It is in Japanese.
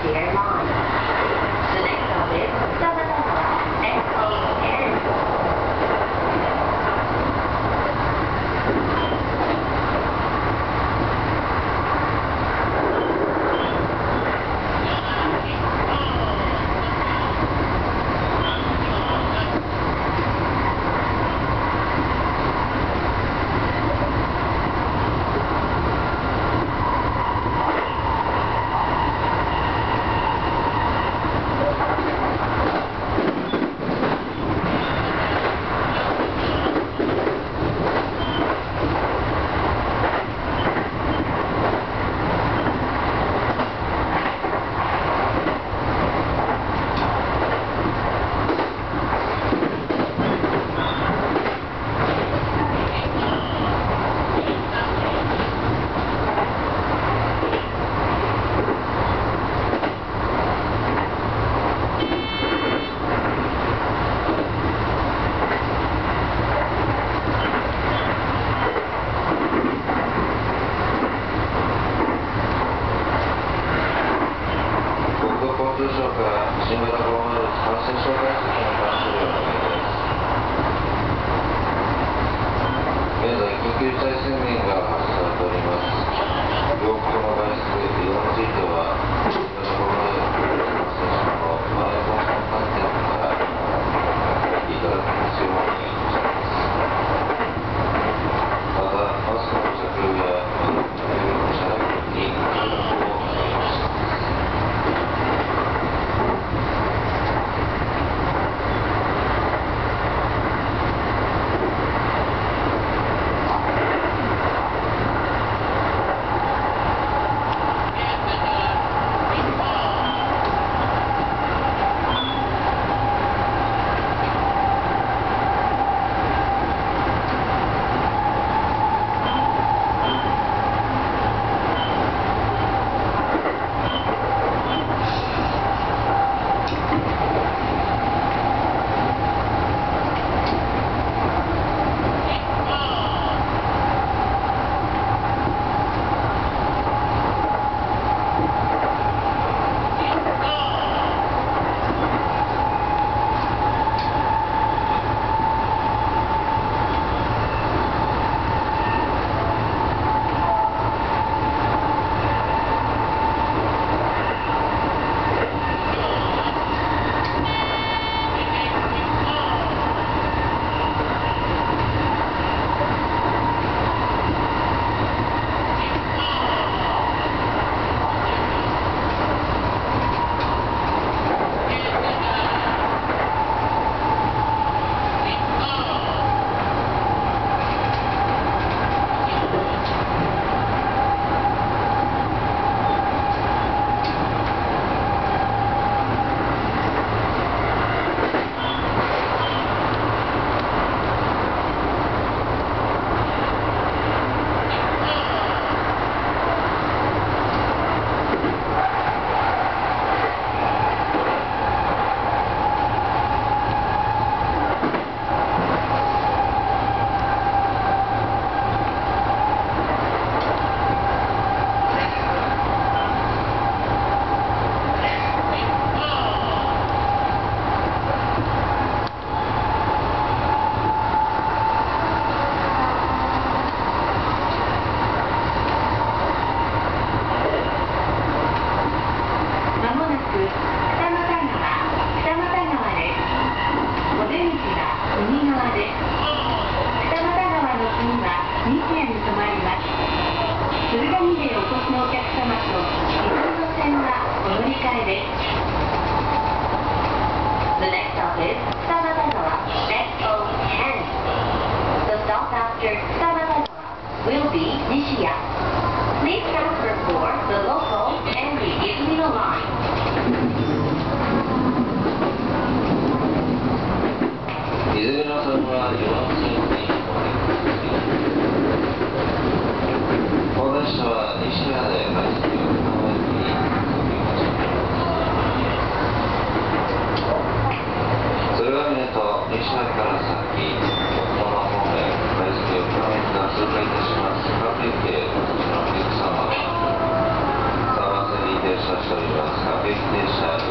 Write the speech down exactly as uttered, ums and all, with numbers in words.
Courtier Line. The next stop is Sabatagawa S O N. 通省から新型コロナウイルス感染症対策に関するようなメールです。現在、緊急事態宣言が発出されております。不要不急の外出、移動については、新型コロナウイルス感染症のまん延防止の観点から控えていただく必要をお願いいたします。また、マスクの着用や窓の車内に協力をお願いいたします。 The next stop is Sabatagawa S O N. The stop after Sabatagawa will be Nishiya. Please transfer for the local and the Ichino line. いずれの線はよん線にお願いします。この列車は西原で開始を行われています。それが見ると西原から先、横浜方面、開始を行われた通過いたします。各駅でお越しのお客様は、沢瀬に停車しております。各駅停車